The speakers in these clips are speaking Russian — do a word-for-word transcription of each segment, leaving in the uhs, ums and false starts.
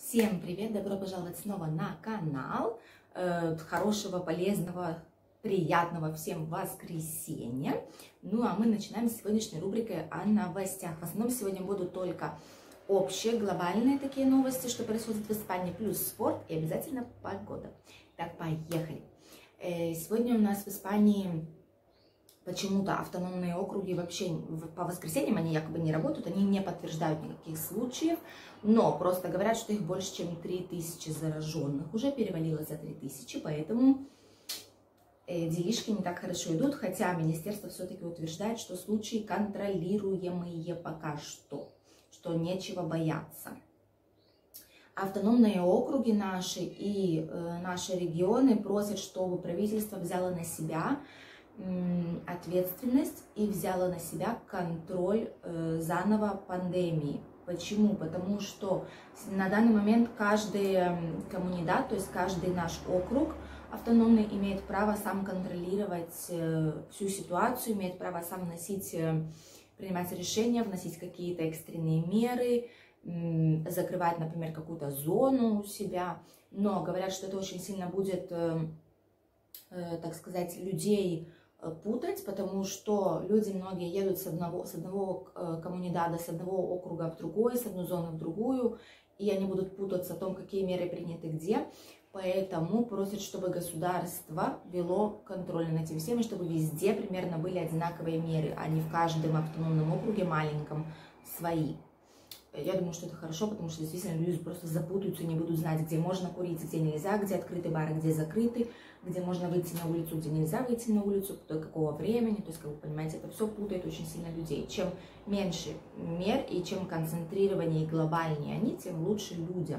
Всем привет! Добро пожаловать снова на канал. Э, хорошего, полезного, приятного всем воскресенья. Ну а мы начинаем с сегодняшней рубрики о новостях. В основном сегодня будут только общие, глобальные такие новости, что происходит в Испании, плюс спорт и обязательно погода. Так, поехали! Э, сегодня у нас в Испании почему-то автономные округи вообще по воскресеньям, они якобы не работают, они не подтверждают никаких случаев, но просто говорят, что их больше, чем три тысячи зараженных, уже перевалило за три тысячи, поэтому э, делишки не так хорошо идут, хотя министерство все-таки утверждает, что случаи контролируемые пока что, что нечего бояться. Автономные округи наши и э, наши регионы просят, чтобы правительство взяло на себя ответственность и взяла на себя контроль э, заново пандемии. Почему? Потому что на данный момент каждый коммунидат, то есть каждый наш округ автономный имеет право сам контролировать э, всю ситуацию, имеет право сам вносить, э, принимать решения, вносить какие-то экстренные меры, э, закрывать, например, какую-то зону у себя. Но говорят, что это очень сильно будет, э, э, так сказать, людей путать, потому что люди многие едут с одного, с одного коммунидада, с одного округа в другой, с одной зоны в другую, и они будут путаться о том, какие меры приняты где. Поэтому просят, чтобы государство вело контроль над этим всем, и чтобы везде примерно были одинаковые меры, а не в каждом автономном округе маленьком свои. Я думаю, что это хорошо, потому что действительно люди просто запутаются и не будут знать, где можно курить, где нельзя, где открыты бары, где закрыты, где можно выйти на улицу, где нельзя выйти на улицу, до какого времени. То есть, как вы понимаете, это все путает очень сильно людей. Чем меньше мер и чем концентрированнее и глобальнее они, тем лучше людям.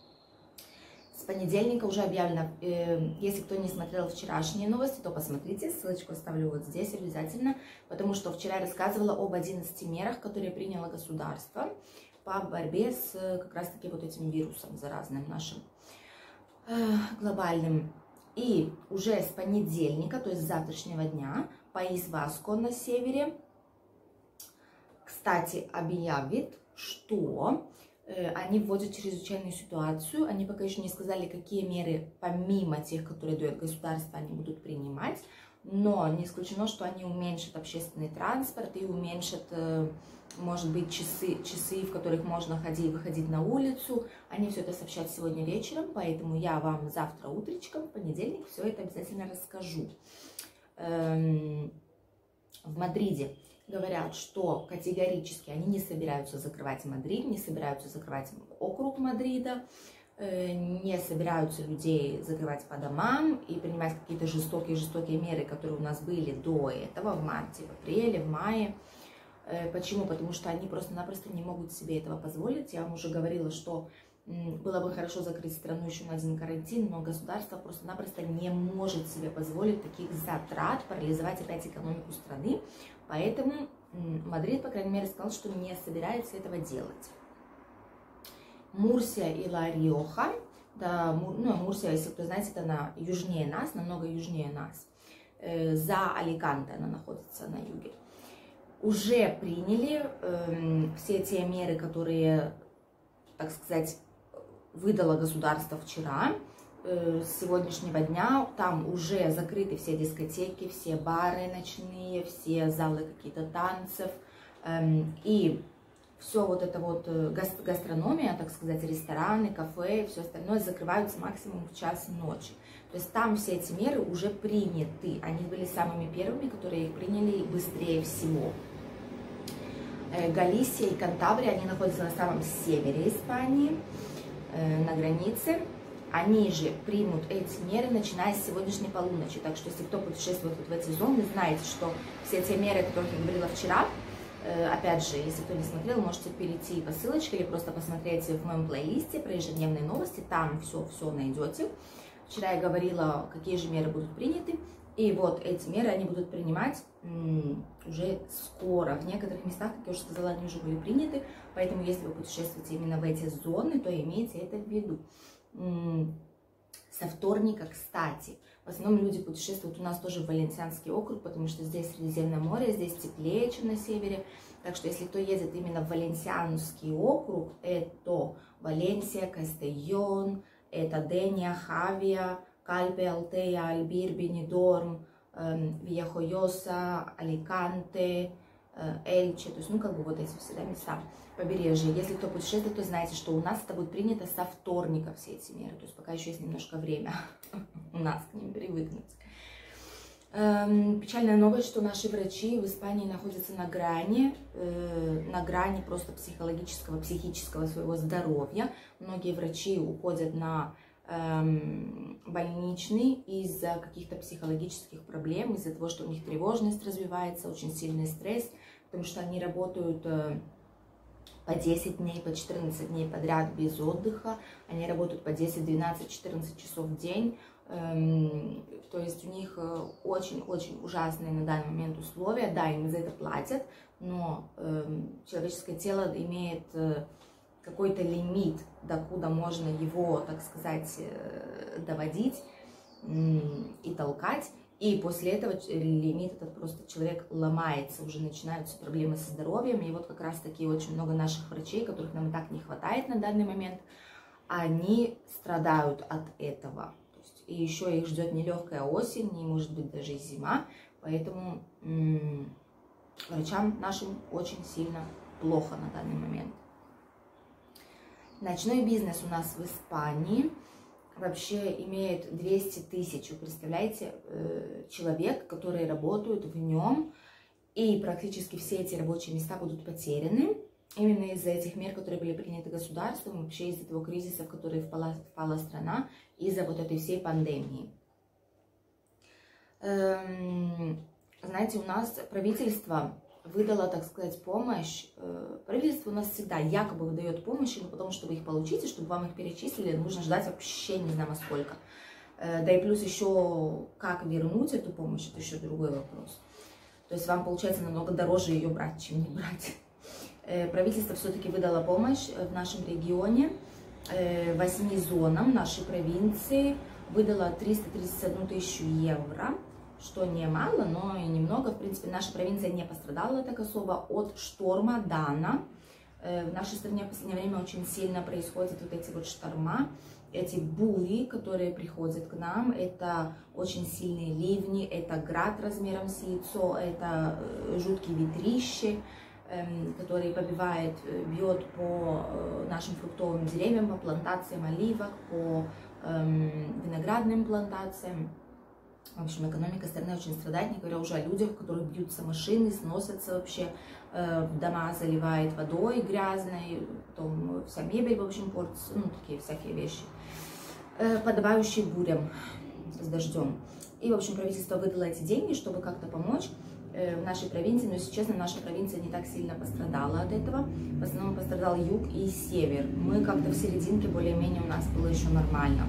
С понедельника уже объявлено, э, если кто не смотрел вчерашние новости, то посмотрите, ссылочку оставлю вот здесь обязательно, потому что вчера я рассказывала об одиннадцати мерах, которые приняло государство по борьбе с как раз таки вот этим вирусом заразным нашим, э, глобальным. И уже с понедельника, то есть с завтрашнего дня, Паís Васко на севере, кстати, объявит, что э, они вводят чрезвычайную ситуацию. Они пока еще не сказали, какие меры, помимо тех, которые дает государство, они будут принимать. Но не исключено, что они уменьшат общественный транспорт и уменьшат, э, может быть, часы, часы, в которых можно ходить, выходить на улицу. Они все это сообщат сегодня вечером, поэтому я вам завтра утречком, в понедельник, все это обязательно расскажу. Эм, в Мадриде говорят, что категорически они не собираются закрывать Мадрид, не собираются закрывать округ Мадрида, э, не собираются людей закрывать по домам и принимать какие-то жестокие-жестокие меры, которые у нас были до этого, в марте, в апреле, в мае. Почему? Потому что они просто-напросто не могут себе этого позволить. Я вам уже говорила, что было бы хорошо закрыть страну еще на один карантин, но государство просто-напросто не может себе позволить таких затрат, парализовать опять экономику страны. Поэтому Мадрид, по крайней мере, сказал, что не собирается этого делать. Мурсия и Ла-Риоха, да, ну, Мурсия, если кто знаете, это на южнее нас, намного южнее нас. За Аликанте она находится на юге. Уже приняли э, все те меры, которые, так сказать, выдало государство вчера, э, с сегодняшнего дня. Там уже закрыты все дискотеки, все бары ночные, все залы какие-то танцев. Э, и все вот это вот гастрономия, так сказать, рестораны, кафе и все остальное закрываются максимум в час ночи. То есть там все эти меры уже приняты. Они были самыми первыми, которые их приняли быстрее всего. Галисия и Кантабрия, они находятся на самом севере Испании, на границе. Они же примут эти меры, начиная с сегодняшней полуночи. Так что, если кто путешествует вот в эти зоны, знаете, что все те меры, о которых я говорила вчера, опять же, если кто не смотрел, можете перейти по ссылочке или просто посмотреть в моем плейлисте про ежедневные новости, там все-все найдете. Вчера я говорила, какие же меры будут приняты. И вот эти меры они будут принимать м, уже скоро. В некоторых местах, как я уже сказала, они уже были приняты. Поэтому, если вы путешествуете именно в эти зоны, то имейте это в виду. М, со вторника, кстати, в основном люди путешествуют у нас тоже в Валенсианский округ, потому что здесь Средиземное море, здесь теплее, чем на севере. Так что, если кто едет именно в Валенсианский округ, это Валенсия, Кастельон, это Дения, Хавия, Кальпе, Алтея, Альбир, Бенидорм, Вияхойоса, Аликанте, Эльче, то есть, ну, как бы вот эти все, да, места побережья. Если кто путешествует, то знаете, что у нас это будет принято со вторника все эти меры, то есть пока еще есть немножко время у нас к ним привыкнуть. Печальная новость, что наши врачи в Испании находятся на грани, на грани просто психологического, психического своего здоровья. Многие врачи уходят на больничный из-за каких-то психологических проблем, из-за того, что у них тревожность развивается, очень сильный стресс, потому что они работают по десять дней, по четырнадцать дней подряд без отдыха, они работают по десять, двенадцать, четырнадцать часов в день, то есть у них очень-очень ужасные на данный момент условия, да, им за это платят, но человеческое тело имеет какой-то лимит, докуда можно его, так сказать, доводить и толкать. И после этого лимит этот просто человек ломается, уже начинаются проблемы со здоровьем. И вот как раз таки очень много наших врачей, которых нам и так не хватает на данный момент, они страдают от этого. То есть, и еще их ждет нелегкая осень, и может быть даже и зима. Поэтому м-м, врачам нашим очень сильно плохо на данный момент. Ночной бизнес у нас в Испании вообще имеет двести тысяч, вы представляете, человек, которые работают в нем, и практически все эти рабочие места будут потеряны именно из-за этих мер, которые были приняты государством, вообще из-за того кризиса, в который впала, впала страна, из-за вот этой всей пандемии. Знаете, у нас правительство выдала, так сказать, помощь. Правительство у нас всегда якобы выдает помощь, но потому, чтобы их получить, и чтобы вам их перечислили, нужно ждать вообще не знаю сколько. Да и плюс еще, как вернуть эту помощь, это еще другой вопрос. То есть вам получается намного дороже ее брать, чем не брать. Правительство все-таки выдало помощь в нашем регионе, восьми зонам нашей провинции, выдало триста тридцать одну тысячу евро. Что немало, но и немного. В принципе, наша провинция не пострадала так особо от шторма Дана. В нашей стране в последнее время очень сильно происходят вот эти вот шторма, эти бури, которые приходят к нам. Это очень сильные ливни, это град размером с яйцо, это жуткие ветрищи, которые побивает, бьет по нашим фруктовым деревьям, по плантациям оливок, по виноградным плантациям. В общем, экономика страны очень страдает, не говоря уже о людях, у которых бьются машины, сносятся вообще, э, дома заливает водой грязной, потом вся мебель, в общем, портится, ну, такие всякие вещи, э, подобающие бурям с дождем. И, в общем, правительство выдало эти деньги, чтобы как-то помочь э, в нашей провинции, но, если честно, наша провинция не так сильно пострадала от этого, в основном пострадал юг и север. Мы как-то в серединке, более-менее, у нас было еще нормально.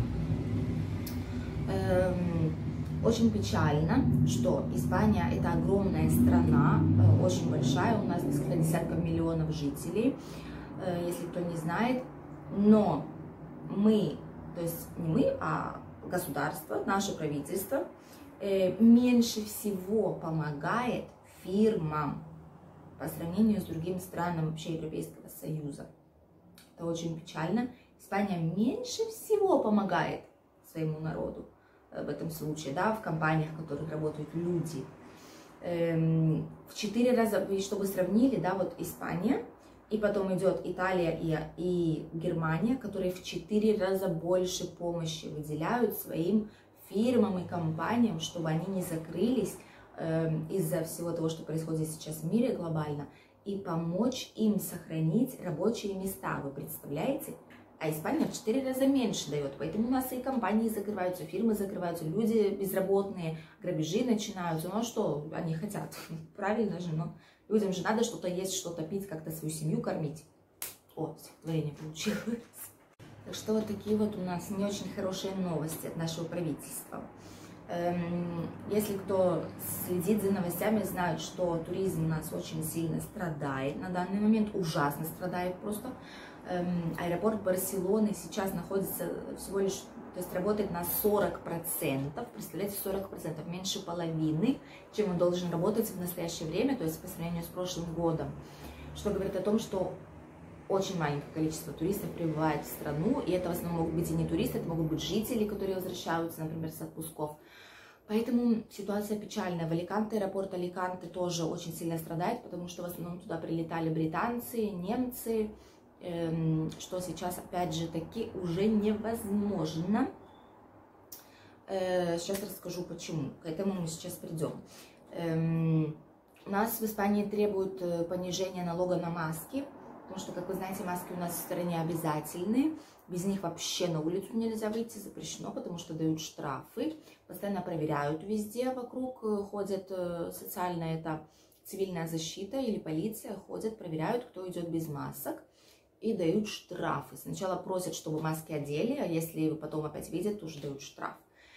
Эм, Очень печально, что Испания – это огромная страна, очень большая, у нас несколько десятков миллионов жителей, если кто не знает, но мы, то есть не мы, а государство, наше правительство, меньше всего помогает фирмам по сравнению с другими странами вообще Европейского Союза. Это очень печально. Испания меньше всего помогает своему народу в этом случае, да, в компаниях, в которых работают люди. Эм, в четыре раза, чтобы сравнили, да, вот Испания, и потом идет Италия и, и Германия, которые в четыре раза больше помощи выделяют своим фирмам и компаниям, чтобы они не закрылись эм, из-за всего того, что происходит сейчас в мире глобально, и помочь им сохранить рабочие места. Вы представляете? А Испания в четыре раза меньше дает, поэтому у нас и компании закрываются, фирмы закрываются, люди безработные, грабежи начинаются. Ну а что они хотят? Правильно же, но людям же надо что-то есть, что-то пить, как-то свою семью кормить. О, стихотворение получилось. Так что вот такие вот у нас не очень хорошие новости от нашего правительства. Если кто следит за новостями, знает, что туризм у нас очень сильно страдает на данный момент, ужасно страдает просто. Аэропорт Барселоны сейчас находится всего лишь, то есть работает на сорок процентов, представляете, сорок процентов, меньше половины, чем он должен работать в настоящее время, то есть по сравнению с прошлым годом. Что говорит о том, что очень маленькое количество туристов прибывает в страну, и это в основном могут быть и не туристы, это могут быть жители, которые возвращаются, например, с отпусков. Поэтому ситуация печальная. В Аликанте, аэропорт Аликанте тоже очень сильно страдает, потому что в основном туда прилетали британцы, немцы, эм, что сейчас, опять же, таки уже невозможно. Э, сейчас расскажу, почему. К этому мы сейчас придем. Эм, у нас в Испании требуют понижения налога на маски, потому что, как вы знаете, маски у нас в стране обязательны. Без них вообще на улицу нельзя выйти, запрещено, потому что дают штрафы. Постоянно проверяют везде вокруг, ходят социальная, это цивильная защита или полиция, ходят, проверяют, кто идет без масок, и дают штрафы. Сначала просят, чтобы маски одели, а если потом опять видят, то уже дают штраф.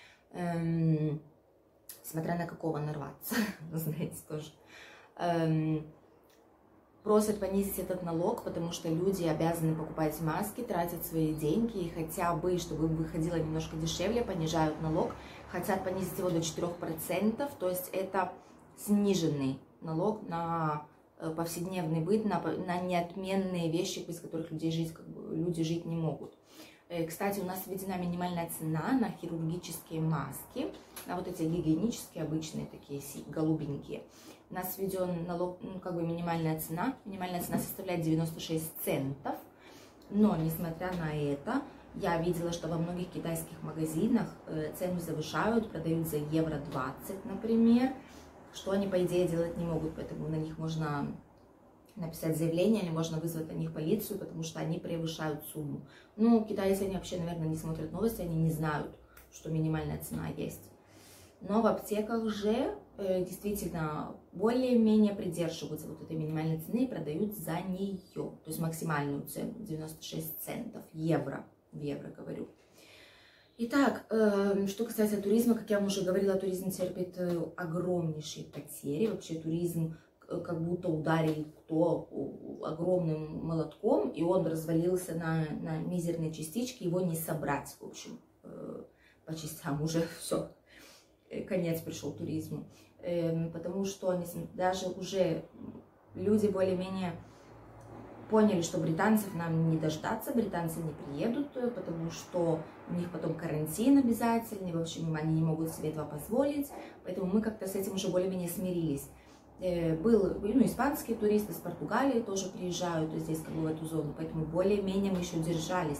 Эм, смотря на какого нарваться, знаете, тоже. Эм, Просят понизить этот налог, потому что люди обязаны покупать маски, тратят свои деньги, и хотя бы, чтобы выходило немножко дешевле, понижают налог, хотят понизить его до четырёх процентов, то есть это сниженный налог на повседневный быт, на, на неотменные вещи, без которых людей жить, как бы, люди жить не могут. Кстати, у нас введена минимальная цена на хирургические маски, на вот эти гигиенические, обычные такие голубенькие. У нас введен налог, ну, как бы минимальная цена. Минимальная цена составляет девяносто шесть центов. Но, несмотря на это, я видела, что во многих китайских магазинах цену завышают, продают за евро двадцать, например, что они, по идее, делать не могут, поэтому на них можно написать заявление или можно вызвать на них полицию, потому что они превышают сумму. Ну, китайцы, они вообще, наверное, не смотрят новости, они не знают, что минимальная цена есть. Но в аптеках же э, действительно более-менее придерживаются вот этой минимальной цены и продают за нее, то есть максимальную цену девяносто шесть центов, евро, в евро говорю. Итак, э, что касается туризма, как я вам уже говорила, туризм терпит э, огромнейшие потери, вообще туризм э, как будто ударили кто огромным молотком, и он развалился на, на мизерные частички, его не собрать, в общем, э, по частям уже все. Конец пришел туризму, потому что они, даже уже люди более-менее поняли, что британцев нам не дождаться, британцы не приедут, потому что у них потом карантин обязательный, в общем, они не могут себе этого позволить, поэтому мы как-то с этим уже более-менее смирились. Был, ну, испанские туристы с Португалии тоже приезжают здесь, как бы, в эту зону, поэтому более-менее мы еще держались,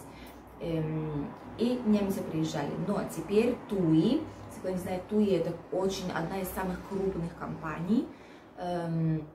и немцы приезжали, но теперь ТУИ, кто не знает, ТУИ это очень одна из самых крупных компаний. Эм,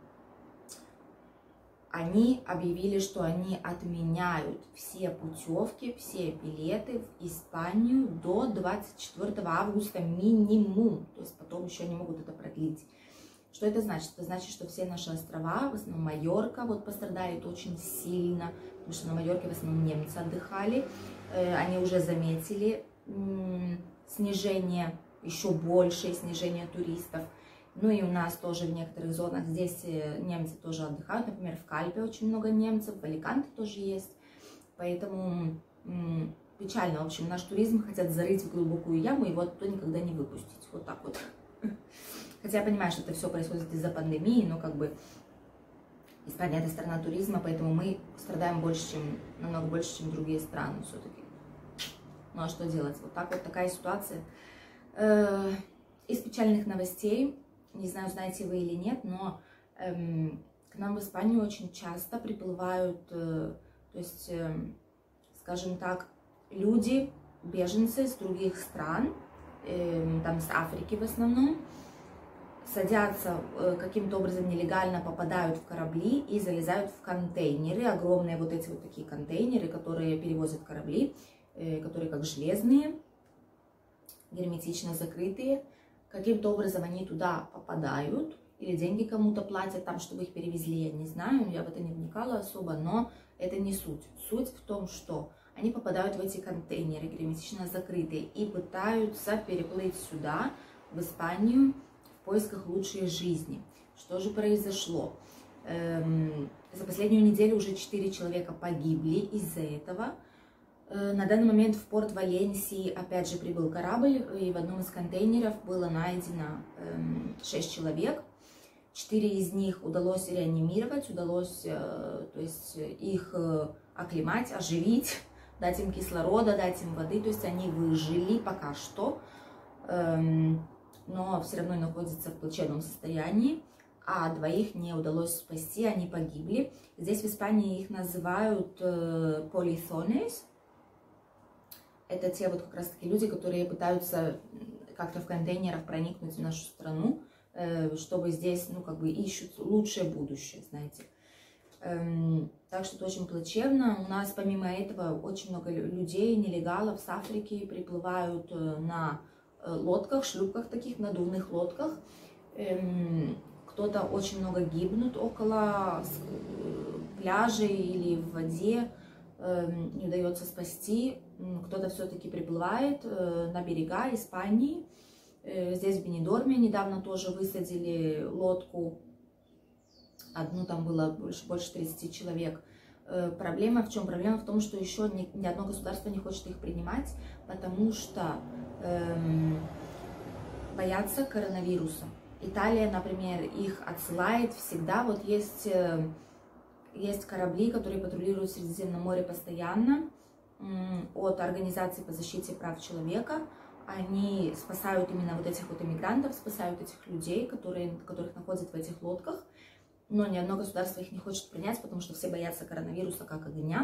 они объявили, что они отменяют все путевки, все билеты в Испанию до двадцать четвёртого августа минимум. То есть потом еще они могут это продлить. Что это значит? Это значит, что все наши острова, в основном Майорка, вот пострадает очень сильно, потому что на Майорке в основном немцы отдыхали. Э, они уже заметили м- снижение, еще большее снижение туристов. Ну и у нас тоже в некоторых зонах здесь немцы тоже отдыхают. Например, в Кальпе очень много немцев, в Аликанте тоже есть. Поэтому м, печально. В общем, наш туризм хотят зарыть в глубокую яму и его оттуда никогда не выпустить. Вот так вот. Хотя я понимаю, что это все происходит из-за пандемии, но как бы Испания это страна туризма, поэтому мы страдаем больше, чем, намного больше, чем другие страны все-таки. Ну а что делать? Вот так вот такая ситуация. Из печальных новостей, не знаю, знаете вы или нет, но эм, к нам в Испанию очень часто приплывают, э, то есть, э, скажем так, люди, беженцы из других стран, э, там с Африки в основном, садятся э, каким-то образом нелегально, попадают в корабли и залезают в контейнеры, огромные вот эти вот такие контейнеры, которые перевозят корабли, э, которые как железные, герметично закрытые, каким-то образом они туда попадают, или деньги кому-то платят там, чтобы их перевезли, я не знаю, я в это не вникала особо, но это не суть. Суть в том, что они попадают в эти контейнеры, герметично закрытые, и пытаются переплыть сюда, в Испанию, в поисках лучшей жизни. Что же произошло? Эм, за последнюю неделю уже четыре человека погибли из-за этого. На данный момент в порт Валенсии опять же прибыл корабль, и в одном из контейнеров было найдено шесть человек. Четыре из них удалось реанимировать, удалось то есть, их оклемать, оживить, дать им кислорода, дать им воды. То есть они выжили пока что, но все равно находятся в плачевном состоянии. А двоих не удалось спасти, они погибли. Здесь в Испании их называют полисонес. Это те вот как раз таки люди, которые пытаются как-то в контейнерах проникнуть в нашу страну, чтобы здесь, ну, как бы ищут лучшее будущее, знаете. Так что это очень плачевно. У нас помимо этого очень много людей, нелегалов с Африки приплывают на лодках, шлюпках таких, надувных лодках. Кто-то очень много гибнут около пляжей или в воде, не удается спасти. Кто-то все-таки приплывает на берега Испании. Здесь в Бенидорме недавно тоже высадили лодку. Одну там было больше, больше тридцати человек. Проблема в чем? Проблема в том, что еще ни, ни одно государство не хочет их принимать, потому что эм, боятся коронавируса. Италия, например, их отсылает всегда. Вот есть, э, есть корабли, которые патрулируют в Средиземном море постоянно э, от Организации по защите прав человека. Они спасают именно вот этих вот иммигрантов, спасают этих людей, которые, которых находят в этих лодках. Но ни одно государство их не хочет принять, потому что все боятся коронавируса как огня.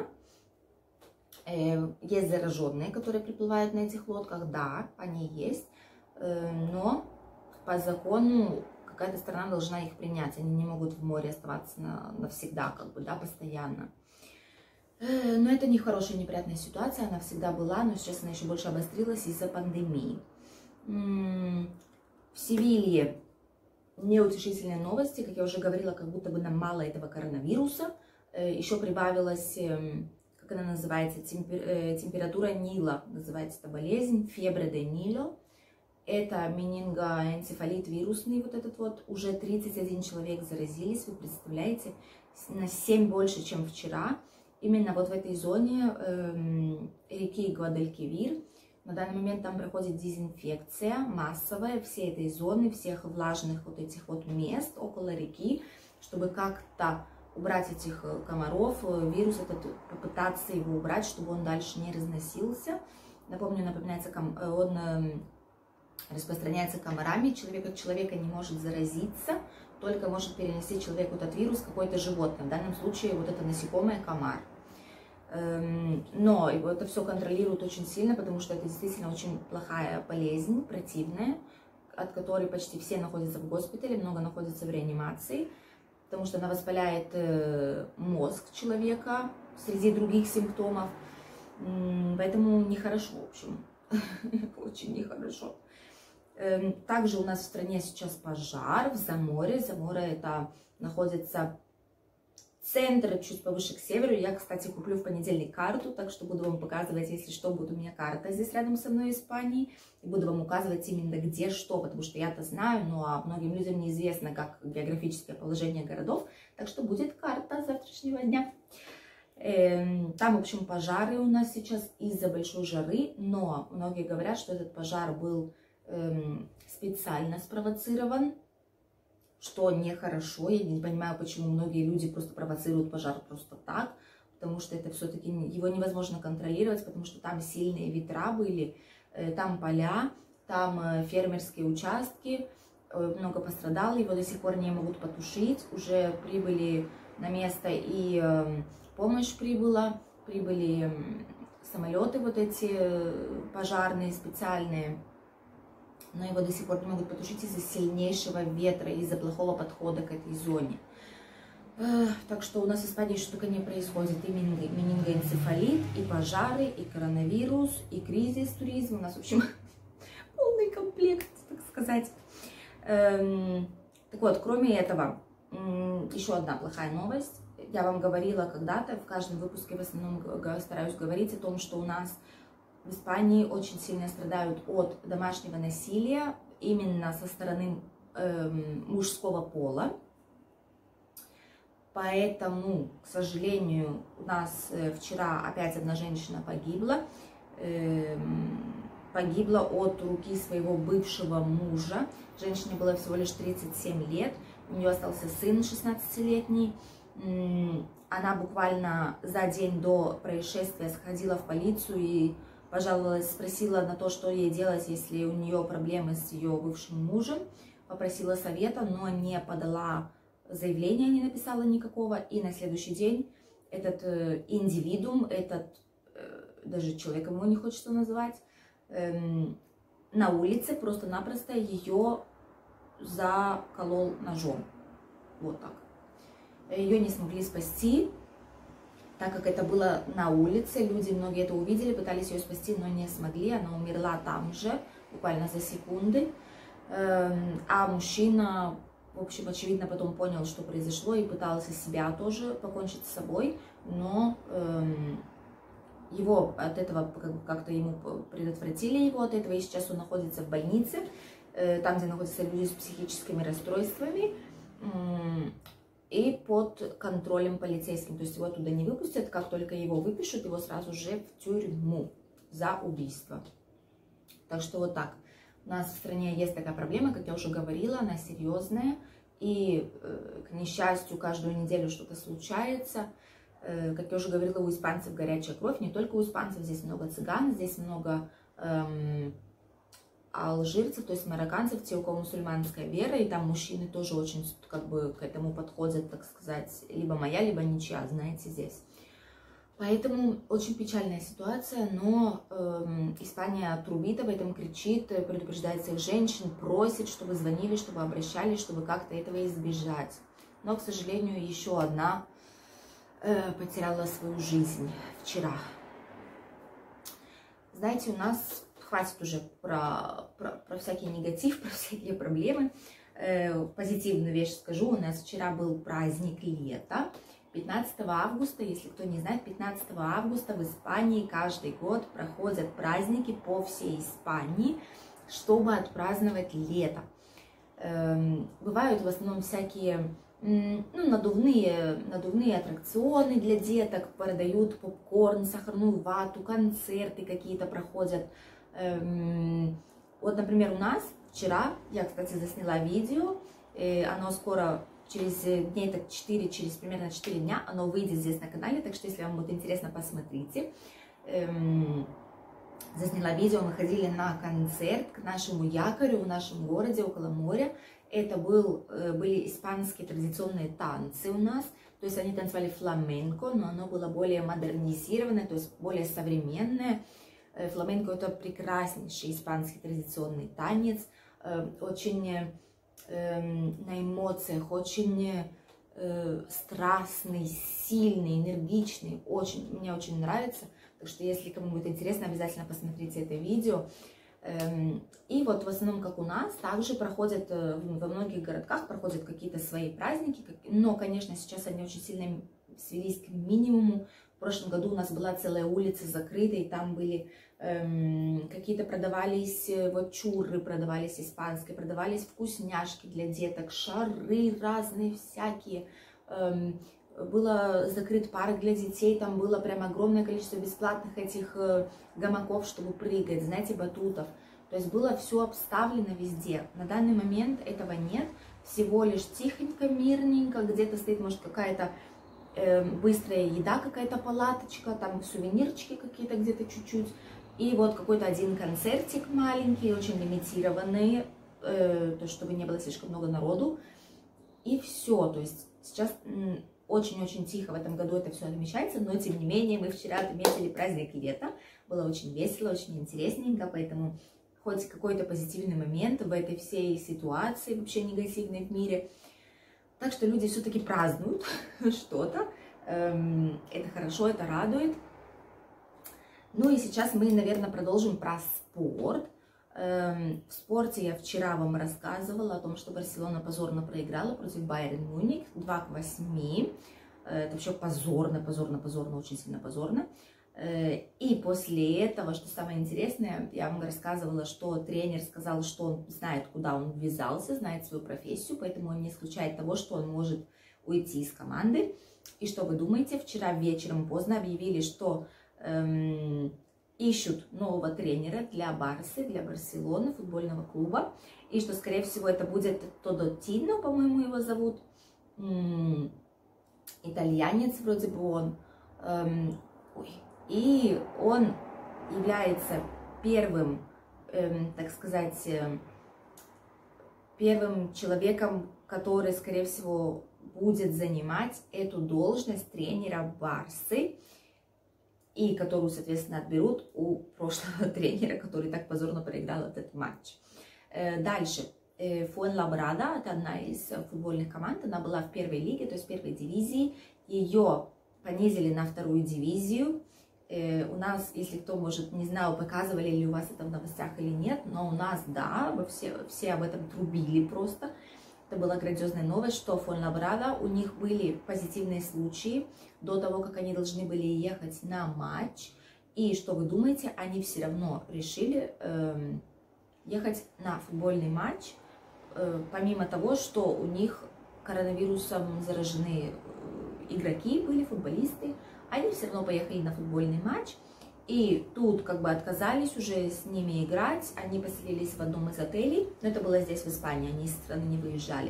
Есть зараженные, которые приплывают на этих лодках, да, они есть, но по закону какая-то страна должна их принять. Они не могут в море оставаться навсегда, как бы, да, постоянно. Но это не хорошая, неприятная ситуация, она всегда была, но сейчас она еще больше обострилась из-за пандемии. В Севилье неутешительные новости, как я уже говорила, как будто бы нам мало этого коронавируса. Еще прибавилась, как она называется, температура Нила, называется эта болезнь, фебре де Нило. Это менингоэнцефалит вирусный, вот этот вот, уже тридцать один человек заразились, вы представляете, на семь больше, чем вчера. Именно вот в этой зоне э, реки Гвадалькивир. На данный момент там проходит дезинфекция массовая всей этой зоны, всех влажных вот этих вот мест около реки, чтобы как-то убрать этих комаров, вирус этот, попытаться его убрать, чтобы он дальше не разносился. Напомню, напоминается, он распространяется комарами, человек от человека не может заразиться, только может перенести человеку этот вирус какое-то животное, в данном случае вот это насекомое комар. Но это все контролируют очень сильно, потому что это действительно очень плохая болезнь, противная, от которой почти все находятся в госпитале, много находятся в реанимации, потому что она воспаляет мозг человека среди других симптомов, поэтому нехорошо, в общем, очень нехорошо. Также у нас в стране сейчас пожар в Заморе. Замора это находится центр, чуть повыше к северу. Я, кстати, куплю в понедельник карту, так что буду вам показывать, если что, будет у меня карта здесь рядом со мной в Испании. И буду вам указывать именно где что, потому что я-то знаю, но а многим людям неизвестно, как географическое положение городов. Так что будет карта завтрашнего дня. Там, в общем, пожары у нас сейчас из-за большой жары, но многие говорят, что этот пожар был специально спровоцирован, что нехорошо. Я не понимаю, почему многие люди просто провоцируют пожар просто так, потому что это все-таки его невозможно контролировать, потому что там сильные ветра были, там поля, там фермерские участки, много пострадало, его до сих пор не могут потушить. Уже прибыли на место и помощь прибыла, прибыли самолеты вот эти пожарные специальные, но его до сих пор не могут потушить из-за сильнейшего ветра, из-за плохого подхода к этой зоне. Так что у нас в Испании что только не происходит. И менингоэнцефалит, и пожары, и коронавирус, и кризис туризма. У нас, в общем, полный комплект, так сказать. Так вот, кроме этого, еще одна плохая новость. Я вам говорила когда-то, в каждом выпуске в основном стараюсь говорить о том, что у нас в Испании очень сильно страдают от домашнего насилия именно со стороны э, мужского пола. Поэтому, к сожалению, у нас вчера опять одна женщина погибла. Э, погибла от руки своего бывшего мужа. Женщине было всего лишь тридцать семь лет. у нее остался сын шестнадцатилетний. Она буквально за день до происшествия сходила в полицию и пожаловалась, спросила на то, что ей делать, если у нее проблемы с ее бывшим мужем. Попросила совета, но не подала заявления, не написала никакого. И на следующий день этот э, индивидуум, этот, э, даже человеком его не хочется называть, э, на улице просто-напросто ее заколол ножом. Вот так. Ее не смогли спасти, так как это было на улице. Люди, многие это увидели, пытались ее спасти, но не смогли. Она умерла там же, буквально за секунды. А мужчина, в общем, очевидно, потом понял, что произошло, и пытался себя тоже покончить с собой, но его от этого, как-то ему предотвратили его от этого, и сейчас он находится в больнице, там, где находятся люди с психическими расстройствами, и под контролем полицейским. То есть его оттуда не выпустят, как только его выпишут, его сразу же в тюрьму за убийство. Так что вот так. У нас в стране есть такая проблема, как я уже говорила, она серьезная. И, к несчастью, каждую неделю что-то случается. Как я уже говорила, у испанцев горячая кровь. Не только у испанцев, здесь много цыган, здесь много эм, алжирцев, то есть марокканцев, те, у кого мусульманская вера. И там мужчины тоже очень как бы к этому подходят, так сказать, либо моя, либо ничья, знаете, здесь. Поэтому очень печальная ситуация, но э, Испания трубит об этом, кричит, предупреждает всех женщин, просит, чтобы звонили, чтобы обращались, чтобы как-то этого избежать. Но, к сожалению, еще одна э, потеряла свою жизнь вчера. Знаете, у нас хватит уже про, про, про всякий негатив, про всякие проблемы. Э, позитивную вещь скажу, у нас вчера был праздник лета. пятнадцатого августа, если кто не знает, пятнадцатого августа в Испании каждый год проходят праздники по всей Испании, чтобы отпраздновать лето. Бывают в основном всякие ну, надувные, надувные аттракционы для деток, продают попкорн, сахарную вату, концерты какие-то проходят. Вот, например, у нас вчера, я, кстати, засняла видео, оно скоро... Через дней так четыре, через примерно четыре дня оно выйдет здесь на канале, так что если вам будет интересно, посмотрите. Эм, засняла видео, мы ходили на концерт к нашему якорю в нашем городе около моря. Это был, были испанские традиционные танцы у нас, то есть они танцевали фламенко, но оно было более модернизированное, то есть более современное. Фламенко — это прекраснейший испанский традиционный танец, очень... на эмоциях, очень э, страстный, сильный, энергичный, очень, мне очень нравится, так что если кому будет интересно, обязательно посмотрите это видео. Эм, и вот в основном, как у нас, также проходят, э, во многих городках проходят какие-то свои праздники, но, конечно, сейчас они очень сильно свелись к минимуму. В прошлом году у нас была целая улица закрыта, и там были эм, какие-то продавались вот чурры, продавались испанские, продавались вкусняшки для деток, шары разные всякие. Эм, было закрыт парк для детей, там было прям огромное количество бесплатных этих э, гамаков, чтобы прыгать, знаете, батутов. То есть было все обставлено везде. На данный момент этого нет, всего лишь тихонько, мирненько, где-то стоит, может, какая-то быстрая еда, какая-то палаточка, там сувенирчики какие-то где-то чуть-чуть. И вот какой-то один концертик маленький, очень лимитированный, э, то, чтобы не было слишком много народу. И все. То есть сейчас очень-очень тихо в этом году это все отмечается, но тем не менее мы вчера отметили праздник лета. Было очень весело, очень интересненько, поэтому хоть какой-то позитивный момент в этой всей ситуации, вообще негативной в мире. Так что люди все-таки празднуют что-то. Это хорошо, это радует. Ну и сейчас мы, наверное, продолжим про спорт. В спорте я вчера вам рассказывала о том, что Барселона позорно проиграла против Байерн Мюнхен два к восьми. Это вообще позорно, позорно, позорно, очень сильно позорно. И после этого, что самое интересное, я вам рассказывала, что тренер сказал, что он знает, куда он ввязался, знает свою профессию, поэтому он не исключает того, что он может уйти из команды. И что вы думаете? Вчера вечером поздно объявили, что эм, ищут нового тренера для Барсы, для Барселоны, футбольного клуба. И что, скорее всего, это будет Тодо Тино, по-моему, его зовут. М-м, итальянец вроде бы он. Эм, ой. И он является первым, эм, так сказать, э, первым человеком, который, скорее всего, будет занимать эту должность тренера Барсы, и которую, соответственно, отберут у прошлого тренера, который так позорно проиграл этот матч. Дальше. Фуэнлабрада, это одна из футбольных команд, она была в первой лиге, то есть в первой дивизии. Ее понизили на вторую дивизию. У нас, если кто, может, не знаю, показывали ли у вас это в новостях или нет, но у нас, да, все, все об этом трубили просто. Это была грандиозная новость, что Фуэнлабрада, у них были позитивные случаи до того, как они должны были ехать на матч. И что вы думаете, они все равно решили э, ехать на футбольный матч, э, помимо того, что у них коронавирусом заражены игроки были, футболисты, они все равно поехали на футбольный матч. И тут как бы отказались уже с ними играть, они поселились в одном из отелей, но это было здесь, в Испании, они из страны не выезжали.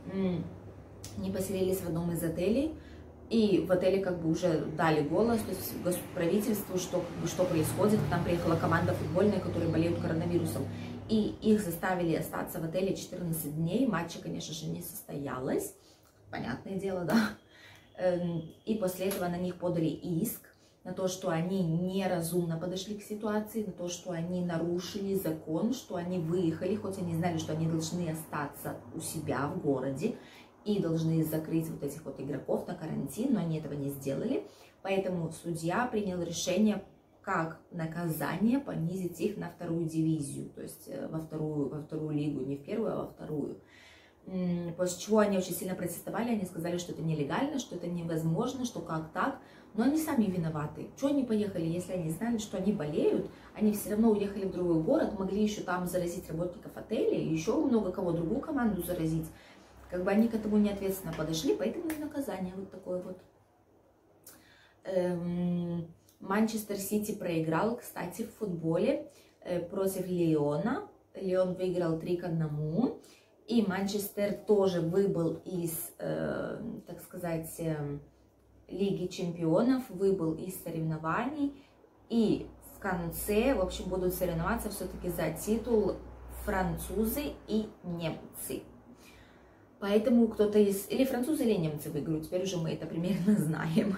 Они поселились в одном из отелей, и в отеле как бы уже дали голос, то есть правительству, что, как бы, что происходит. Там приехала команда футбольная, которые болеют коронавирусом, и их заставили остаться в отеле четырнадцать дней, матча, конечно же, не состоялось, понятное дело, да. И после этого на них подали иск, на то, что они неразумно подошли к ситуации, на то, что они нарушили закон, что они выехали, хоть они знали, что они должны остаться у себя в городе и должны закрыть вот этих вот игроков на карантин, но они этого не сделали. Поэтому судья принял решение, как наказание понизить их на вторую дивизию, то есть во вторую, во вторую лигу, не в первую, а во вторую. После чего они очень сильно протестовали, они сказали, что это нелегально, что это невозможно, что как так. Но они сами виноваты. Что они поехали, если они знали, что они болеют, они все равно уехали в другой город, могли еще там заразить работников отеля, и еще много кого, другую команду заразить. Как бы они к этому не ответственно подошли, поэтому и наказание вот такое вот. Эм, Манчестер Сити проиграл, кстати, в футболе э, против Лиона. Лион выиграл три к одному. И Манчестер тоже выбыл из, э, так сказать, э, Лиги чемпионов, выбыл из соревнований. И в конце, в общем, будут соревноваться все-таки за титул французы и немцы. Поэтому кто-то из... Или французы, или немцы выиграют. Теперь уже мы это примерно знаем.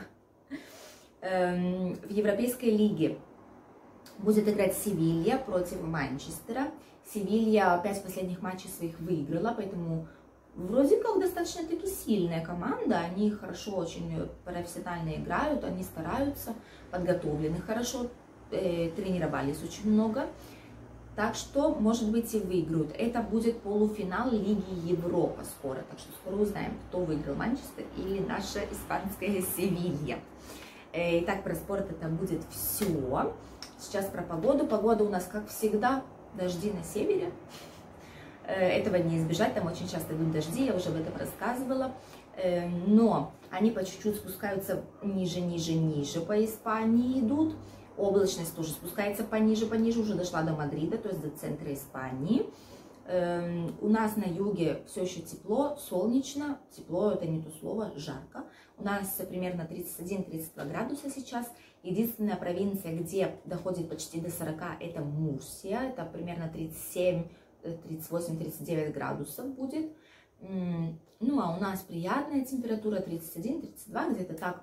Эм, в Европейской лиге будет играть Севилья против Манчестера. Севилья пять последних матчей своих выиграла, поэтому вроде как достаточно-таки сильная команда. Они хорошо, очень профессионально играют, они стараются, подготовлены хорошо, э, тренировались очень много. Так что, может быть, и выиграют. Это будет полуфинал Лиги Европа скоро, так что скоро узнаем, кто выиграл, Манчестер или наша испанская Севилья. Э, итак, про спорт это будет все. Сейчас про погоду. Погода у нас, как всегда, дожди на севере. Этого не избежать, там очень часто идут дожди, я уже об этом рассказывала. Но они по чуть-чуть спускаются ниже, ниже, ниже по Испании идут. Облачность тоже спускается пониже, пониже, уже дошла до Мадрида, то есть до центра Испании. У нас на юге все еще тепло, солнечно. Тепло это не то слово, жарко. У нас примерно тридцать один — тридцать два градуса сейчас. Единственная провинция, где доходит почти до сорока, это Мурсия. Это примерно тридцать семь, тридцать восемь, тридцать девять градусов будет. Ну, а у нас приятная температура тридцать один — тридцать два, где-то так.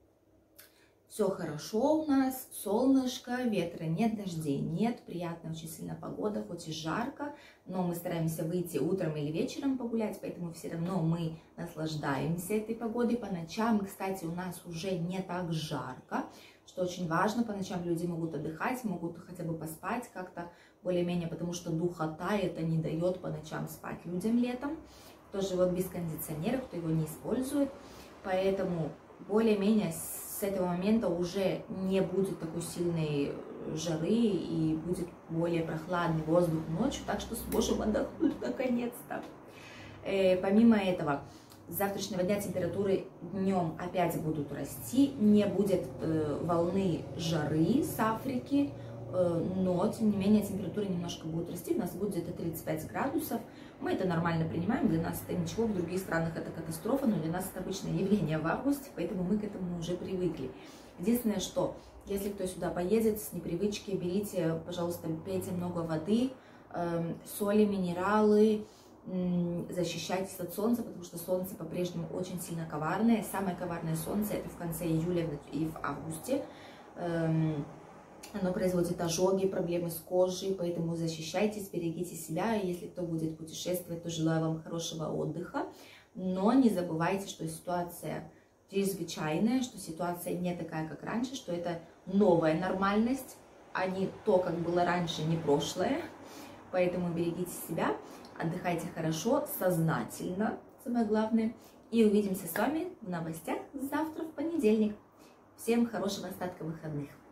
Все хорошо у нас, солнышко, ветра нет, дождей нет, приятная очень сильная погода, хоть и жарко, но мы стараемся выйти утром или вечером погулять, поэтому все равно мы наслаждаемся этой погодой. По ночам, кстати, у нас уже не так жарко, что очень важно, по ночам люди могут отдыхать, могут хотя бы поспать как-то более-менее, потому что духота это не дает по ночам спать людям летом, тоже вот без кондиционера, кто его не использует, поэтому более-менее с этого момента уже не будет такой сильной жары и будет более прохладный воздух ночью, так что сможем отдохнуть наконец-то. Э, помимо этого, с завтрашнего дня температуры днем опять будут расти, не будет э, волны жары с Африки, но, тем не менее, температура немножко будет расти, у нас будет где-то тридцать пять градусов. Мы это нормально принимаем, для нас это ничего, в других странах это катастрофа, но для нас это обычное явление в августе, поэтому мы к этому уже привыкли. Единственное, что если кто сюда поедет с непривычки, берите, пожалуйста, пейте много воды, соли, минералы, защищайтесь от солнца, потому что солнце по-прежнему очень сильно коварное. Самое коварное солнце это в конце июля и в августе. Оно производит ожоги, проблемы с кожей, поэтому защищайтесь, берегите себя. И если кто будет путешествовать, то желаю вам хорошего отдыха. Но не забывайте, что ситуация чрезвычайная, что ситуация не такая, как раньше, что это новая нормальность, а не то, как было раньше, не прошлое. Поэтому берегите себя, отдыхайте хорошо, сознательно, самое главное. И увидимся с вами в новостях завтра, в понедельник. Всем хорошего остатка выходных.